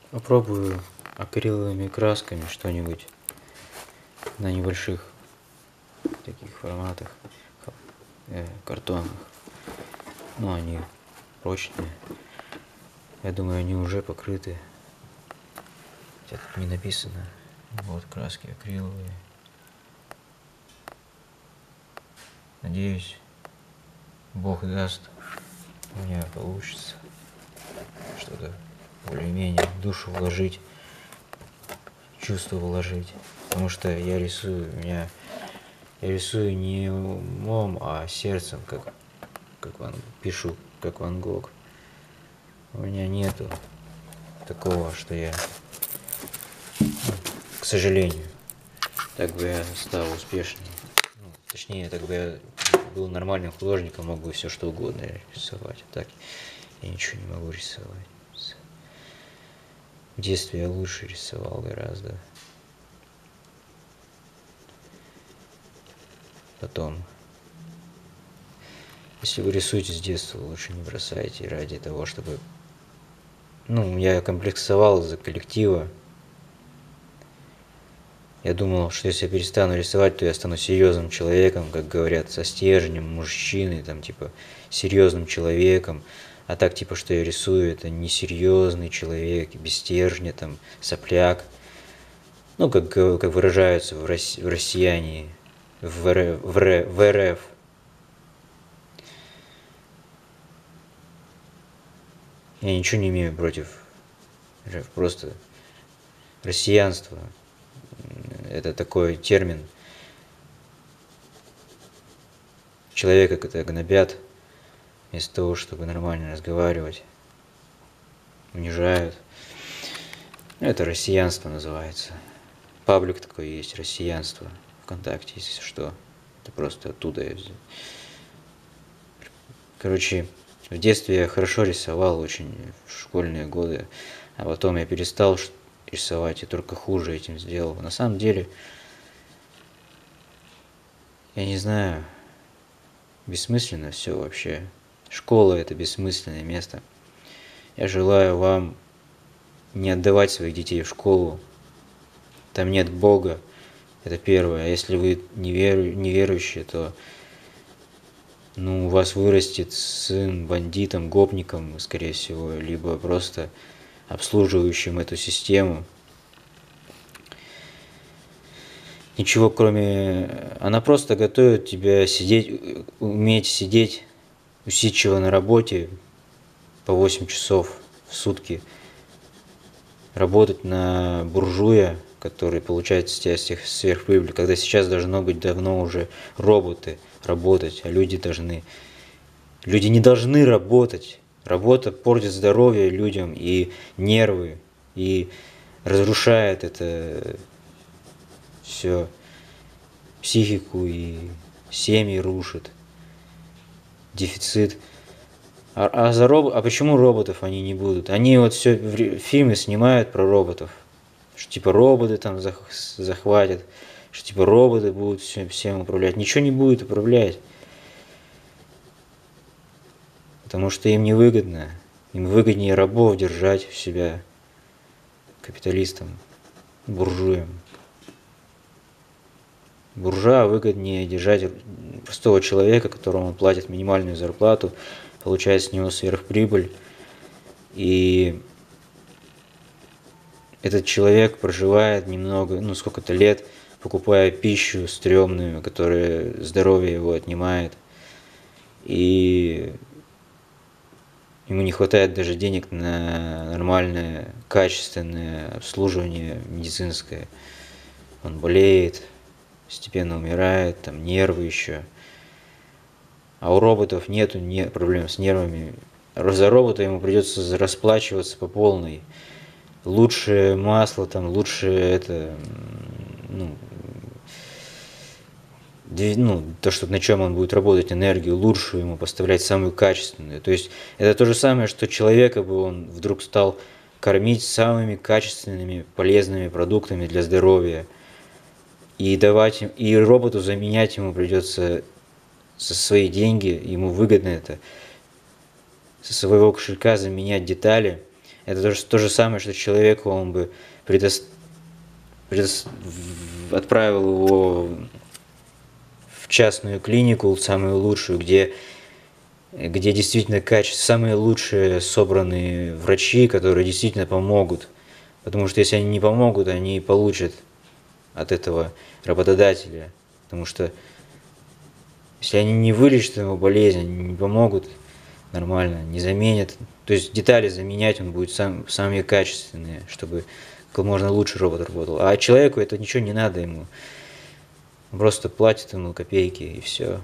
Попробую акриловыми красками что-нибудь на небольших таких форматах, картонах. Ну, они прочные. Я думаю, они уже покрыты. Хотя тут не написано. Вот краски акриловые. Надеюсь, Бог даст, у меня получится что-то более-менее душу вложить, чувство вложить. Потому что я рисую, я рисую не умом, а сердцем, пишу, как Ван Гог. У меня нету такого, что я, к сожалению, так бы я стал успешнее. Ну, точнее, так бы я был нормальным художником, мог бы все что угодно рисовать. А так я ничего не могу рисовать. В детстве я лучше рисовал гораздо. Потом, если вы рисуете с детства, лучше не бросайте ради того, чтобы... Ну, я комплексовал из-за коллектива. Я думал, что если я перестану рисовать, то я стану серьезным человеком, как говорят, со стержнем, мужчиной, там, типа, серьезным человеком. А так, типа, что я рисую, это несерьезный человек, без стержня, там, сопляк. Ну, как выражаются в россияне, в РФ. Я ничего не имею против РФ, просто россиянство. Это такой термин. Человека, когда гнобят, вместо того, чтобы нормально разговаривать, унижают. Это россиянство называется. Паблик такой есть, россиянство, ВКонтакте, если что. Это просто оттуда я взял. Короче, в детстве я хорошо рисовал, очень в школьные годы, а потом я перестал рисовать и только хуже этим сделал. На самом деле, я не знаю, бессмысленно все вообще. Школа – это бессмысленное место. Я желаю вам не отдавать своих детей в школу. Там нет Бога, это первое. А если вы неверующие, то у вас вырастет сын бандитом, гопником, скорее всего, либо просто обслуживающим эту систему. Ничего кроме... Она просто готовит тебя уметь сидеть усидчиво на работе по 8 часов в сутки, работать на буржуя, который получает с тебя сверхприбыль, когда сейчас должно быть давно уже роботы работать, а люди не должны работать. Работа портит здоровье людям и нервы, и разрушает это все, психику, и семьи рушит, дефицит. А почему роботов они не будут? Они вот все фильмы снимают про роботов, что типа роботы там захватят, что типа роботы будут всем управлять. Ничего не будет управлять, потому что им невыгодно. Им выгоднее рабов держать у себя, капиталистам, буржуям. Буржуа выгоднее держать простого человека, которому платят минимальную зарплату, получает с него сверхприбыль, и этот человек проживает немного, сколько-то лет, покупая пищу стрёмную, которая здоровье его отнимает, и ему не хватает даже денег на нормальное, качественное обслуживание медицинское. Он болеет, постепенно умирает, там нервы еще. А у роботов нету проблем с нервами. За робота ему придется расплачиваться по полной. Лучше масло, там, лучше то, что на чем он будет работать, энергию, лучшую ему поставлять, самую качественную. То есть это то же самое, что человека бы он вдруг стал кормить самыми качественными, полезными продуктами для здоровья. И роботу заменять ему придется со свои деньги, ему выгодно это, со своего кошелька заменять детали, Это то же самое, что человеку он бы предос- отправил его в частную клинику, самую лучшую, где действительно самые лучшие собранные врачи, которые действительно помогут. Потому что если они не помогут, они получат от этого работодателя. Потому что если они не вылечат его болезнь, они не помогут нормально, не заменят. То есть детали заменять он будет самые качественные, чтобы как можно лучше робот работал. А человеку это ничего не надо ему. Он просто платит ему копейки и все.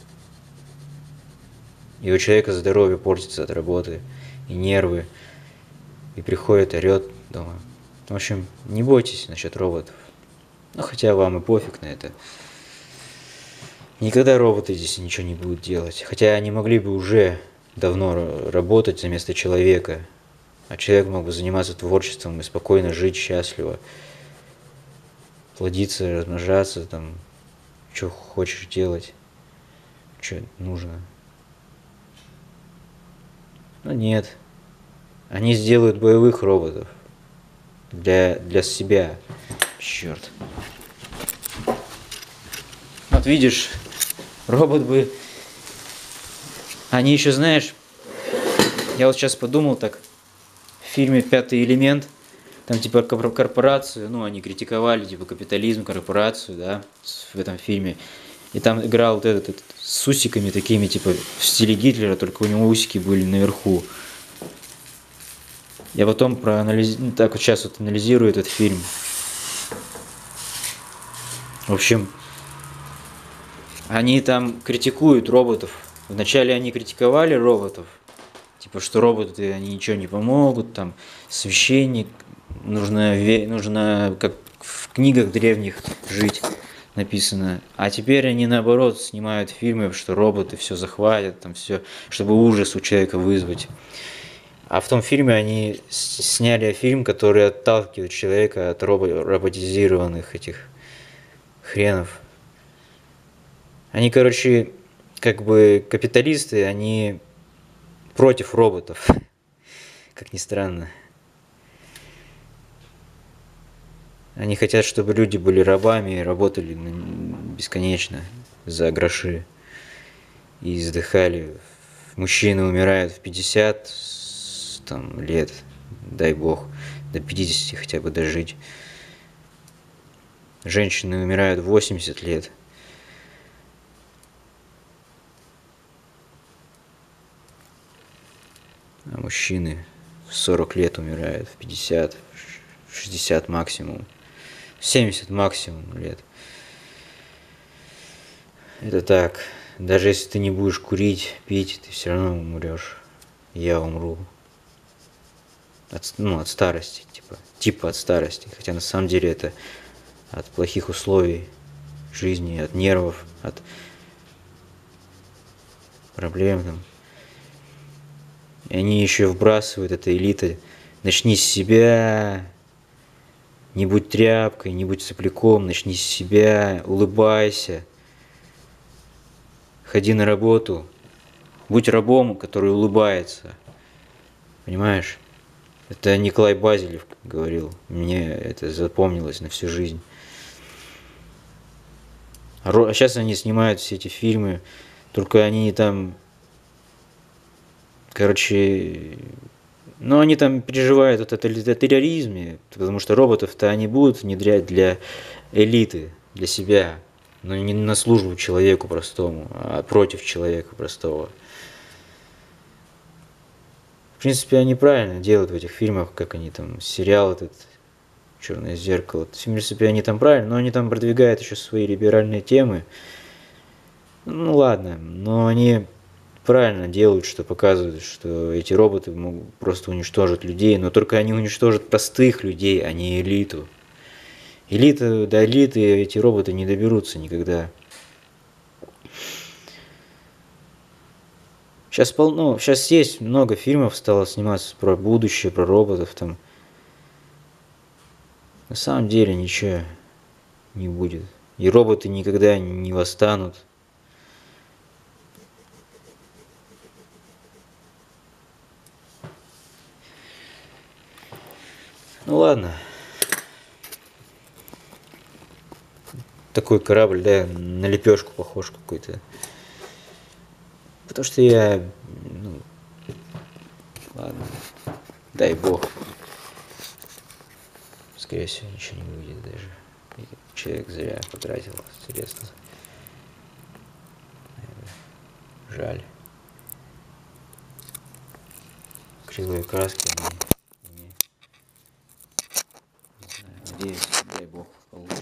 И у человека здоровье портится от работы, и нервы, и приходит, орет дома. В общем, не бойтесь насчет роботов. Ну, хотя вам и пофиг на это. Никогда роботы здесь ничего не будут делать. Хотя они могли бы уже давно работать за место человека. А человек мог бы заниматься творчеством и спокойно жить счастливо. Плодиться, размножаться, там, что хочешь делать, что нужно. Но нет. Они сделают боевых роботов. Для себя. Черт. Вот видишь, робот бы... Они еще, знаешь, я вот сейчас подумал так, в фильме «Пятый элемент», там типа корпорацию, ну, они критиковали, типа, капитализм, корпорацию, да, в этом фильме. И там играл вот этот с усиками такими, типа, в стиле Гитлера, только у него усики были наверху. Я потом так вот сейчас вот анализирую этот фильм. В общем, они там критикуют роботов. Вначале они критиковали роботов, типа, что роботы, они ничего не помогут, там, священник, нужно как в книгах древних жить, написано. А теперь они, наоборот, снимают фильмы, что роботы все захватят, там, все, чтобы ужас у человека вызвать. А в том фильме они сняли фильм, который отталкивает человека от роботизированных этих хренов. Они, короче, как бы капиталисты, они против роботов, как ни странно. Они хотят, чтобы люди были рабами и работали бесконечно за гроши. И издыхали. Мужчины умирают в 50 там, лет, дай бог, до 50 хотя бы дожить. Женщины умирают в 80 лет. А мужчины в 40 лет умирают, в 50, в 60 максимум, в 70 максимум лет. Это так. Даже если ты не будешь курить, пить, ты все равно умрешь. Я умру. От старости, типа от старости. Хотя на самом деле это от плохих условий жизни, от нервов, от проблем там. И они еще вбрасывают, эта элита. Начни с себя, не будь тряпкой, не будь сопляком, начни с себя, улыбайся. Ходи на работу, будь рабом, который улыбается. Понимаешь? Это Николай Базелев говорил. Мне это запомнилось на всю жизнь. А сейчас они снимают все эти фильмы, только они там, короче, ну они там переживают вот это терроризме, потому что роботов-то они будут внедрять для элиты, для себя, но не на службу человеку простому, а против человека простого. В принципе, они правильно делают в этих фильмах, как они там, сериал этот «Черное зеркало». В принципе, они там правильно, но они там продвигают еще свои либеральные темы. Ну ладно, но они правильно делают, что показывают, что эти роботы могут просто уничтожить людей, но только они уничтожат простых людей, а не элиту. До элиты эти роботы не доберутся никогда. Сейчас есть много фильмов стало сниматься про будущее, про роботов там. На самом деле ничего не будет. И роботы никогда не восстанут. Ну ладно. Такой корабль, да, на лепешку похож какой-то. Потому что я, ну, ладно, дай бог. Скорее всего, ничего не выйдет даже. И человек зря потратил средства. Жаль. Акриловые краски, они, не знаю, надеюсь, дай бог, получится.